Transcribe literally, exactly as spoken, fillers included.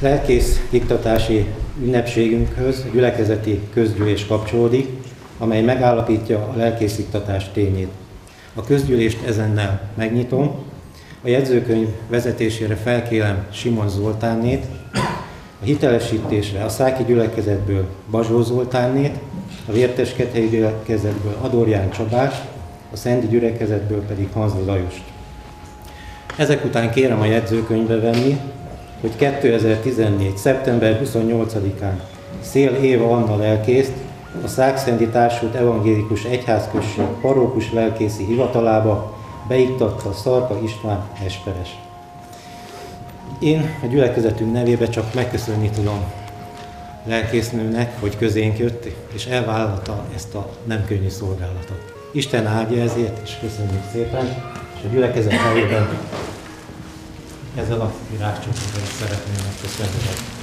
Lelkész iktatási ünnepségünkhöz gyülekezeti közgyűlés kapcsolódik, amely megállapítja a lelkésziktatás tényét. A közgyűlést ezennel megnyitom, a jegyzőkönyv vezetésére felkérem Simon Zoltánnét, a hitelesítésre a Száki gyülekezetből Bazsó Zoltánnét, a Vérteskethelyi gyülekezetből Adorján Csabát, a Szendi gyülekezetből pedig Hanzli Lajost. Ezek után kérem a jegyzőkönyvbe venni, hogy kétezer-tizennégy. szeptember huszonnyolcadikán Szél Éva Anna lelkészt a Szákszendi Társult Evangélikus Egyházközség parókus lelkészi hivatalába beiktatta Szarka István esperes. Én a gyülekezetünk nevében csak megköszönni tudom lelkésznőnek, hogy közénk jött, és elvállalta ezt a nem könnyű szolgálatot. Isten áldja ezért, és köszönjük szépen, és a gyülekezet nevében ezzel a virágcsoporttal is szeretném megköszönni.